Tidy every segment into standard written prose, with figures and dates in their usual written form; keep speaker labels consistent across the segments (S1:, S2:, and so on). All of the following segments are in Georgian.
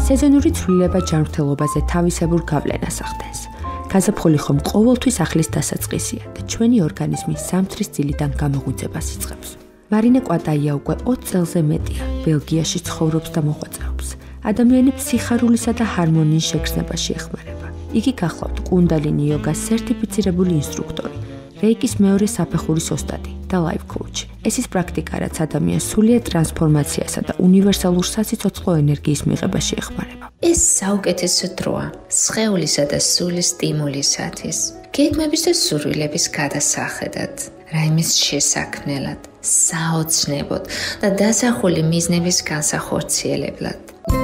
S1: სეზონური ცვლილება ჯანმრთელობაზე თავისებურ გავლენას ახდენს. გაზაფხული ხომ ყოველთვის ახლის დასაწყისია და ჩვენი ორგანიზმი ზამთრის ძილიდან გამოღვიძებას იწყებს. მარინე კვატაია უკვე 20 წელზე მეტია ბელგიაში ცხოვრობს და მოღვაწეობს. ადამიანებს სიხარულისა და ჰარმონიის შეგრძნებაში ეხმარება. იგი გახლავთ კუნდალინი იოგას სერტიფიცირებული ინსტრუქტორი, რეიკის მეორე საფეხურის ოსტატი და ლაიფ კოუჩი. ეს ის პრაქტიკა, რაც ადამიანს სულიერ ტრანსფორმაციასა და უნივერსალურ სასიცოცხლო ენერგიის მიღებაში ეხმარება.
S2: ეს საუკეთესო დროა სხეულისა და სულის სტიმულისათვის, გეგმების და სურვილების გადასახედად, რაიმის შესაქმნელად, საოცნებოდ და დასახული მიზნების განსახორციელებლად.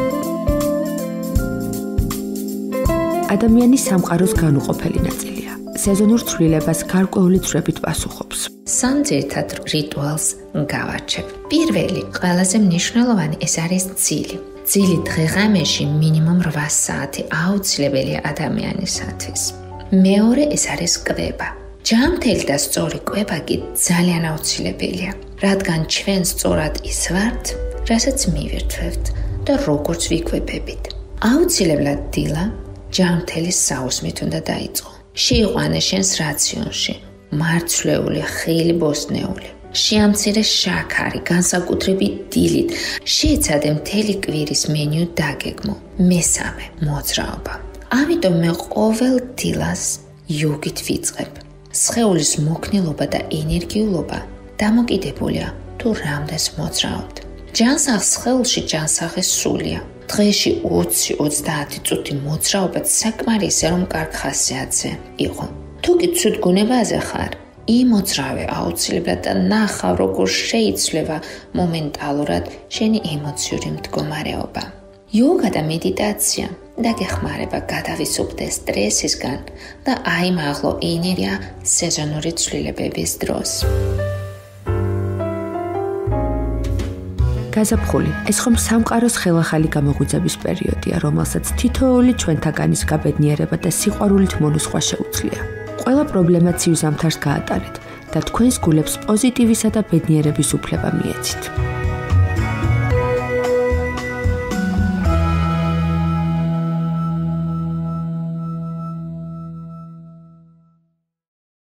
S1: ადამიანის სამყაროს განუყოფელი ნაწილია. სეზონურ ცვლილებას გარკვეული წვრებით პასუხობს.
S2: სამ ძირითად რიტუალს გავარჩევ. პირველი, ყველაზე მნიშვნელოვანი ეს არის ძილი. ძილი დღე-ღამეში მინიმუმ 8 საათი აუცილებელია ადამიანისათვის. მეორე ეს არის კვება. ჯანმრთელი და სწორი კვება კი ძალიან აუცილებელია, რადგან ჩვენ სწორად ის ვართ, რასაც მივირთვევთ და როგორც ვიკვებებით. აუცილებლად დილა ჯანმრთელი საუზმით უნდა დაიწყო. შეიყვანე შენს რაციონში მარცვლეული, ხილი ბოსტნეული. შეამცირე შაქარი, განსაკუთრებით დილით. შეეცადე მთელი კვირის მენიუ დაგეგმო. მესამე, მოძრაობა. ამიტომ მე ყოველ დილას იოგით ვიწყებ. სხეულის მოქნილობა და ენერგიულობა დამოკიდებულია თუ რამდენს მოძრაობთ. ჯანსაღ სხეულში ჯანსაღი სულია. დღეში 20-30 წუთი მოძრაობა საკმარისია, რომ კარგ ხასიათზე იყო. თუ კი ცუდ გონებაზე ხარ, იმოძრავე აუცილებლად და ნახავ, როგორ შეიცვლება მომენტალურად შენი ემოციური მდგომარეობა. იოგა და მედიტაცია დაგეხმარება გადავისუფლდე სტრესისგან და აიმაღლო ენერგია სეზონური ცვლილებების დროს.
S1: გაზაფხული ეს ხომ სამყაროს ხელახალი გამოღვიძების პერიოდია, რომელსაც თითოეული ჩვენთაგანის გაბედნიერება და სიყვარულით მონუსხვა შეუძლია. ყველა პრობლემა ცივ ზამთარს გაატარეთ და თქვენს გულებს პოზიტივისა და ბედნიერების უფლება მიეცით.